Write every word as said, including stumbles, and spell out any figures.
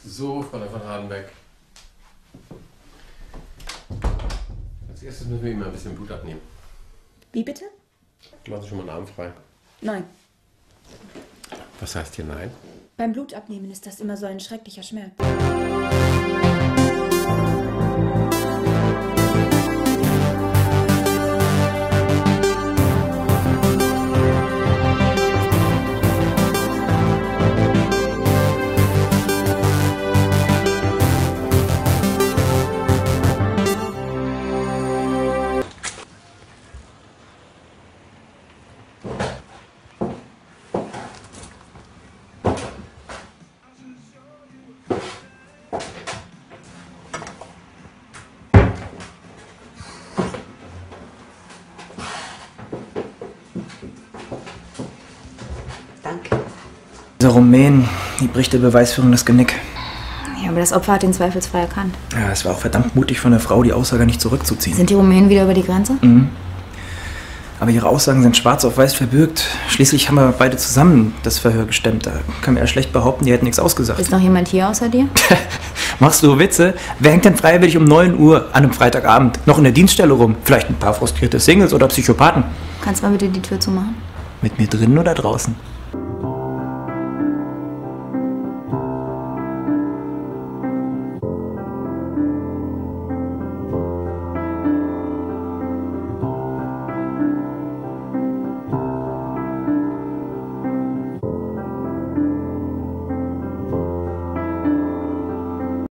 So, Frau von Hardenberg. Als erstes müssen wir ihm mal ein bisschen Blut abnehmen. Wie bitte? Machen Sie schon mal einen Arm frei. Nein. Was heißt hier nein? Beim Blutabnehmen ist das immer so ein schrecklicher Schmerz. Danke. Dieser Rumän, die bricht der Beweisführung das Genick. Ja, aber das Opfer hat den zweifelsfrei erkannt. Ja, es war auch verdammt mutig von der Frau, die Aussage nicht zurückzuziehen. Sind die Rumänen wieder über die Grenze? Mhm. Aber ihre Aussagen sind schwarz auf weiß verbürgt. Schließlich haben wir beide zusammen das Verhör gestemmt. Da kann man ja schlecht behaupten, die hätten nichts ausgesagt. Ist noch jemand hier außer dir? Machst du Witze? Wer hängt denn freiwillig um neun Uhr an einem Freitagabend noch in der Dienststelle rum? Vielleicht ein paar frustrierte Singles oder Psychopathen. Kannst du mal bitte die Tür zumachen? Mit mir drinnen oder draußen?